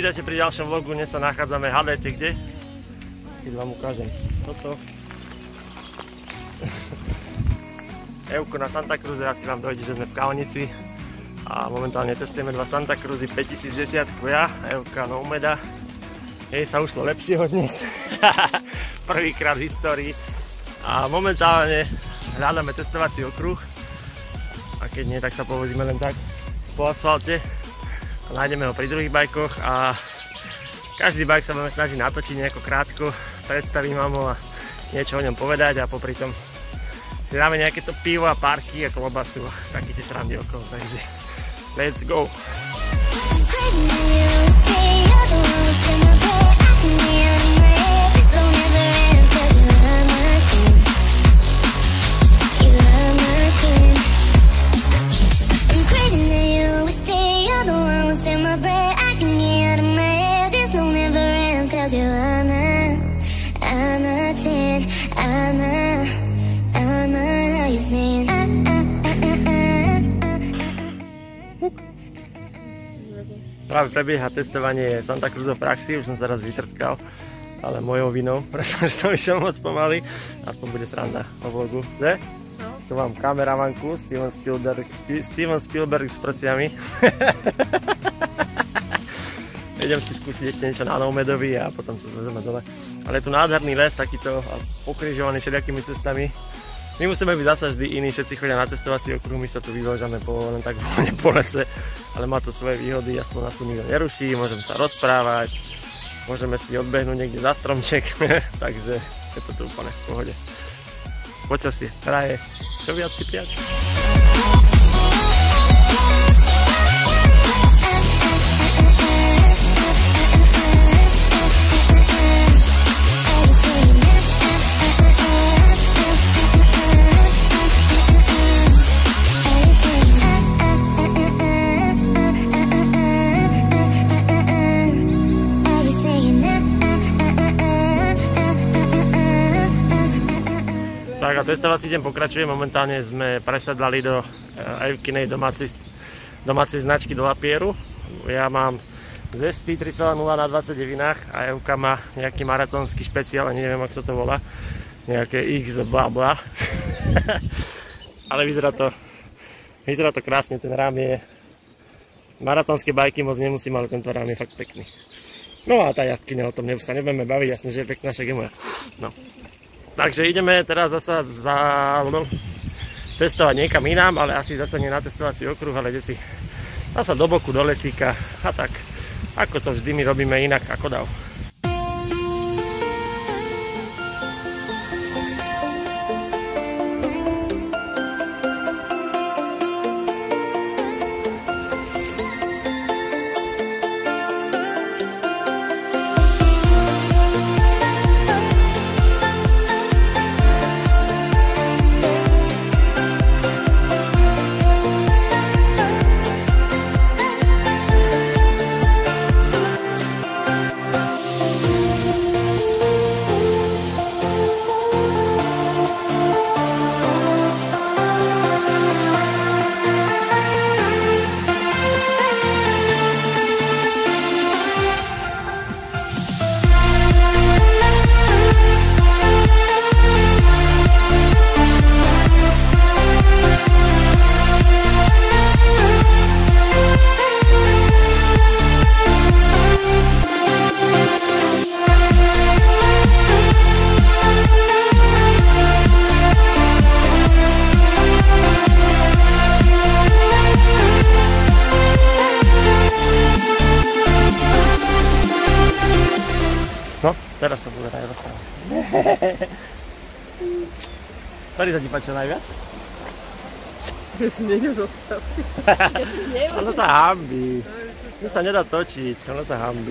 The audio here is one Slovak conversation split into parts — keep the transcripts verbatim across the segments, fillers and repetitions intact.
Vítajte pri ďalšom vlogu, dnes sa nachádzame, hádajte kde? Keď vám ukážem toto. Evko na Santa Cruze, asi vám dojde, že sme v Kalnici. A momentálne testujeme dva Santa Cruzy päťtisícdesať, ja, Evka Nomeda. Jej sa ušlo lepšieho dnes. Prvýkrát v histórii. A momentálne hľadáme testovací okruh. A keď nie, tak sa povozíme len tak po asfalte. A nájdeme ho pri druhých bajkoch a každý bajk sa budeme snažiť natočiť nejako krátko, predstavím vám ho a niečo o ňom povedať a popri tom si dáme nejaké to pivo a párky a klobasu a také tie srandy okolo, takže let's go! Práve prebieha testovanie Santa Cruz v praxi, už som sa raz vytrtkal, ale mojou vinou, pretože som išiel moc pomaly. Aspoň bude sranda o vlogu, že? No. Tu mám kameramanku, Steven Spielberg, Steven Spielberg s prsiami. Idem si skúsiť ešte niečo na Nomedovi a potom sa zvezeme dole. Ale je tu nádherný les, takýto pokrižovaný všelijakými cestami. My musíme byť zasa vždy iní, všetci chodia na testovací okruh, my sa tu vyložame po, len tak voľne po lese, ale má to svoje výhody, aspoň nás tu nikto neruší, môžeme sa rozprávať, môžeme si odbehnúť niekde za stromček, takže je to tu úplne v pohode. Počasie hraje, čo viac si prijať? Tak a testovací deň pokračuje, momentálne sme presadali do Evkinej domácej, domácej značky do Lapieru. Ja mám Zesty tri celé nula na dvadsať devinách a Evka má nejaký maratónsky špeciál, neviem, ako sa to volá, nejaké X bla bla. Ale vyzerá to, vyzerá to krásne, ten rám je, maratónske bajky moc nemusím, ale tento rám je fakt pekný. No a tá jazdkyňa, o tom sa nebudeme baviť, jasne, že je pekná, však je moja. No. Takže ideme teraz zasa za, no, testovať niekam inám, ale asi zasa nie na testovací okruh, ale ide si zasa do boku, do lesíka a tak, ako to vždy my robíme inak ako dav. No, teraz to bude aj rozprávať. Ktorý sa ti páčil najviac? Ja si nejdem rozprávať. Ja si nemám. Ono sa hambí. To sa nedá točiť, ono sa hambí.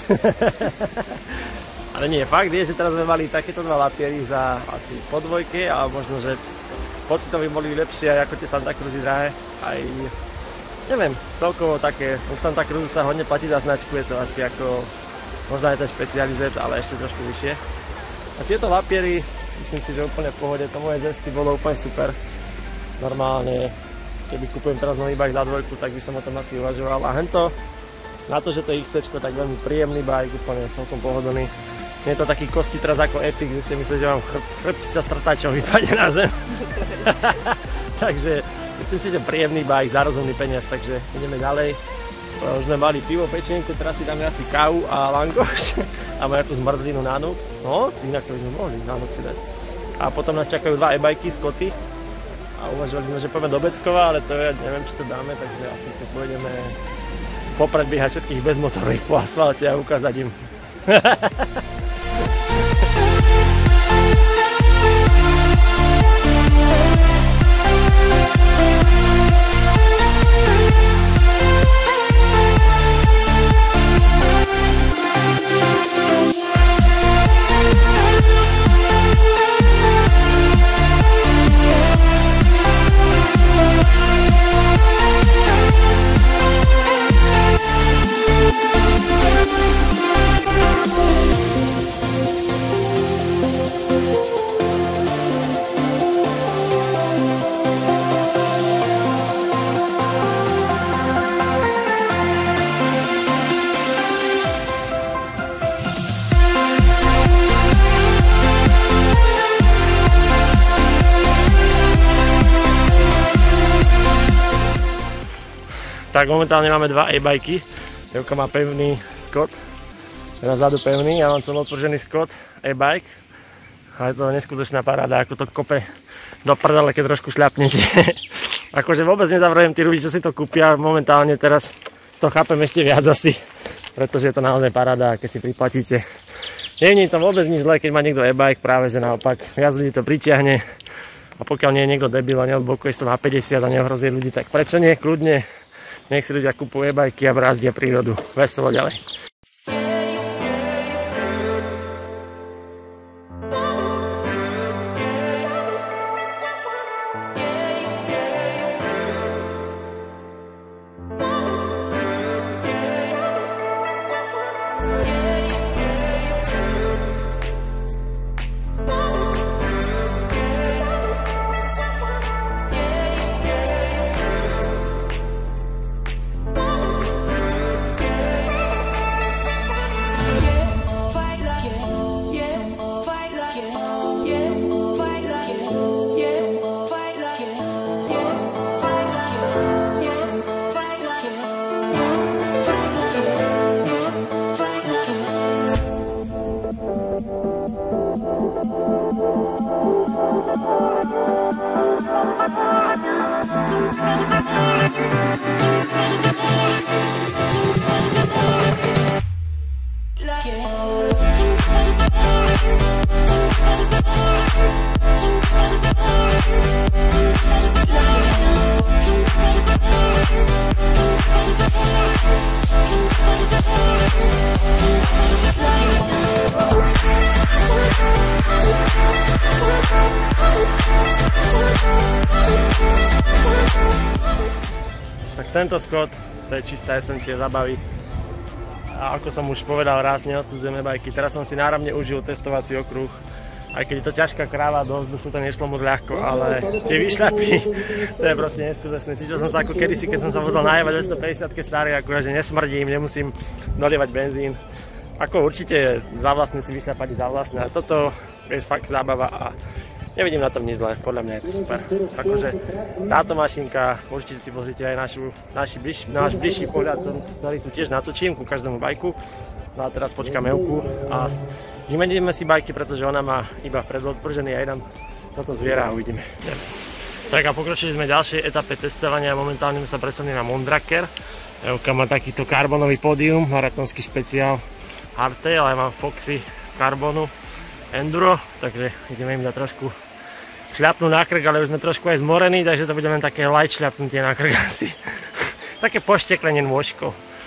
Ale nie, fakt je, že teraz sme mali takéto dva lapiery za asi po dvojke a možno, že pocitom by boli lepšie aj ako tie Santa Cruzy drahé. Aj, neviem, celkovo také, u Santa Cruzu sa hodne platí za značku, je to asi ako možno aj ten špecializet, ale ešte trošku vyššie. A tieto lapiery, myslím si, že úplne v pohode, to moje Zesty bolo úplne super. Normálne, keby kupujem teraz nový bike za dvojku, tak by som o tom asi uvažoval. A hento, Na to, že to je iks cé, tak veľmi príjemný bike, úplne celkom pohodlný. Nie je to taký kosti teraz ako Epic, že ste mysleli, že vám chrb, chrbtica s trtačom vypadne na zem. Takže myslím si, že príjemný bike za rozumný peniaz, takže ideme ďalej. Už sme mali pivo, pečenku, teraz si dáme asi kávu a langoš a nejakú zmrzlinu na nuk. No, inak to by sme mohli na nuk si dať. A potom nás čakajú dva e-bajky z Koty. A uvažovali sme, že poďme do Beckova, ale to ja neviem, či to dáme, takže asi to pôjdeme popredbiehať všetkých bezmotorových po asfalte a ukázať im. Tak momentálne máme dva e-bajky. Evka má pevný Scott, teda vzadu pevný, ja mám celotvržený Scott e-bike. A je to neskutočná paráda, ako to kope do prdele, keď trošku šľapnete. Akože vôbec nezavrujem tí ľudí, čo si to kúpia, momentálne teraz to chápem ešte viac asi, pretože je to naozaj paráda, keď si priplatíte. Nie je to vôbec nič zlé, keď má niekto e-bike, práve že naopak viac ľudí to pritiahne. A pokiaľ nie je niekto debil a neodblokuje to na päťdesiat a neohrozí ľudí, tak prečo nie, kľudne. Nech si ľudia kupujú e-bajky a brázdia prírodu. Veselo ďalej. Tak tento Scott, to je čistá esencia zabavy. A ako som už povedal raz, neodsudzujem e-bajky. Teraz som si náramne užil testovací okruh. Aj keď je to ťažká kráva, do vzduchu to nešlo moc ľahko, ale tie výšľapy, to je proste neskutočné. Cítil som sa ako kedysi, keď som sa vozil najavať dvestopäťdesiatke starý, akurát, že nesmrdím, nemusím dolievať benzín. Ako určite za vlastne si vyšľapať za vlastne, ale toto je fakt zábava a nevidím na tom nič zlé, podľa mňa je to super. Akože táto mašinka, určite si pozrite aj našu, naši bliž, náš bližší pohľad, ktorý tu tiež natočím ku každému bajku. No a teraz počkám Evku a vymeníme si bajky, pretože ona má iba predodpržený a ja dám toto zviera a uvidíme. Tak a pokročili sme ďalšej etape testovania, momentálne sme sa presunuli na Mondraker. Evka má takýto karbonový pódium, maratónsky špeciál hardtail, ale mám Foxy karbonu enduro, takže ideme im dať trošku šľapnúť na krk, ale už sme trošku aj zmorení, takže to bude len také light šľapnutie na krk asi. Také pošteklenie nôžkou.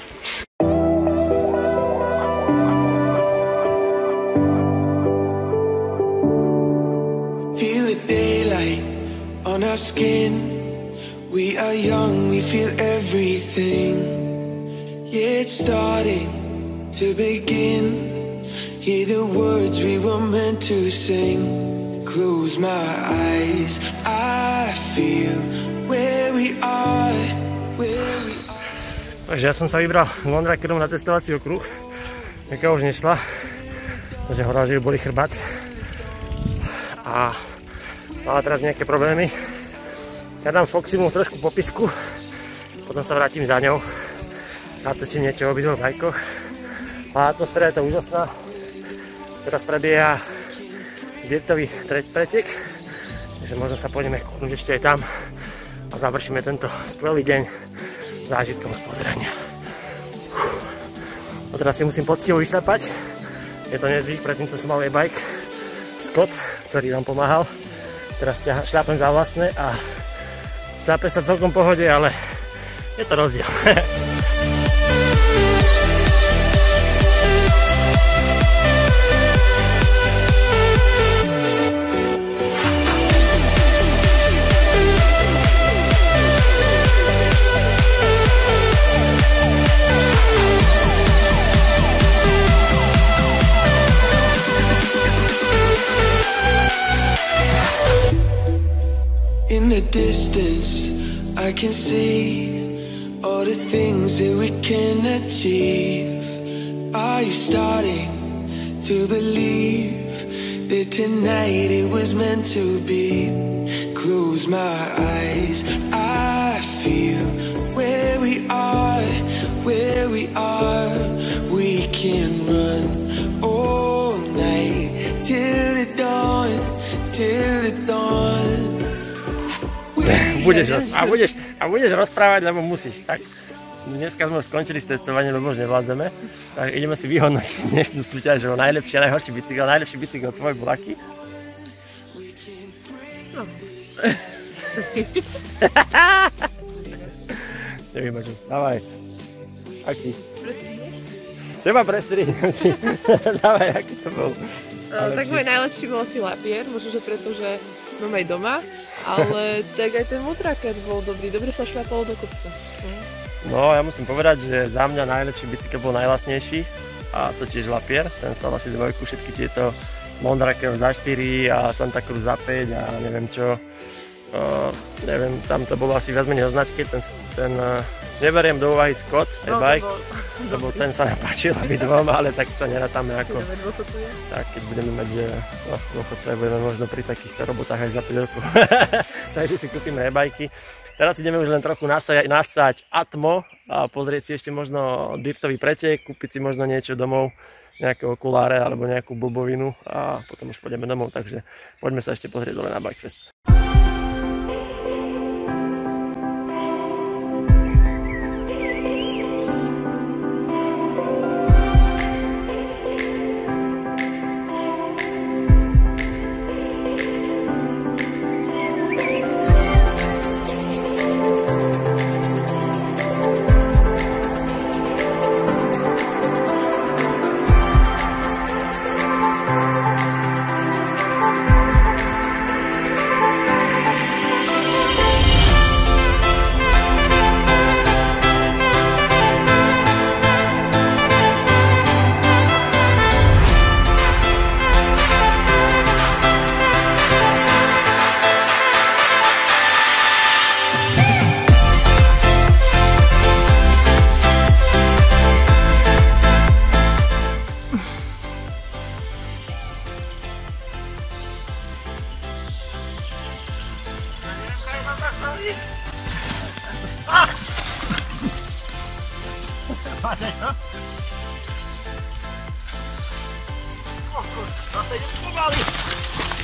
Feel the daylight on our skin. We are young, we feel everything. Yeah, it's starting to begin. Hear the words we were meant to sing. Close my eyes, I feel where we are, where we are. Takže ja som sa vybral Mondrakerom na testovací okruh. Jaká už nešla, takže hovorila, že boli chrbát. A mala teraz nejaké problémy. Ja dám Foxymu trošku popisku, potom sa vrátim za ňou. Natočím niečo o obidvoch bajkoch. A atmosféra je to úžasná. Teraz prebieha dirtový pretek, takže možno sa pôjdeme kúpnuť ešte aj tam a završíme tento skvelý deň zážitkom z pozerania. A teraz si musím poctivo vyšľapať. Je to nezvyk, predtým to som mal e-bike Scott, ktorý nám pomáhal. Teraz šľapem za vlastné a šľape sa celkom pohode, ale je to rozdiel. In the distance, I can see all the things that we can achieve. Are you starting to believe that tonight it was meant to be? Close my eyes, I feel where we are, where we are. We can run all night till the dawn, till the dawn. Budeš rozprávať, a, budeš, a budeš rozprávať, lebo musíš, tak? Dneska sme skončili s testovaním, lebo už nevládzeme. Tak ideme si vyhodnotiť dnešnú súťaž o najlepší a najhorší bicykel. Najlepší bicykel tvoj bol aký? No. Neviem, čo. Dávaj. Aký? Teba prestrihnúť. Dávaj, aký to bol? Uh, tak môj najlepší bol asi Lapier, možno, že preto, že mám aj doma. Ale tak aj ten Mondraker bol dobrý, dobre sa šľapalo do kopca. No, ja musím povedať, že za mňa najlepší bicykel bol najlasnejší a to tiež Lapier, ten stal asi dvojku, všetky tieto Mondraker za štyri a Santa Cruz za päť a neviem čo. Uh, neviem, tam to bolo asi viac menej o značke, ten, ten uh, neberiem do úvahy Scott, e-bike, no, lebo ten sa nepáčil obidvom, ale tak to nerátáme ako, tak keď budeme mať, že no, dôchodcovia budeme možno pri takýchto robotách aj za päť rokov, takže si kúpime e-bajky. Teraz ideme už len trochu nasať, nasať Atmo a pozrieť si ešte možno dirtový pretek, kúpiť si možno niečo domov, nejaké okuláre alebo nejakú blbovinu a potom už pôjdeme domov, takže poďme sa ešte pozrieť dole na Bikefest. Patrzaj, no? O kurczę, to się nie powali!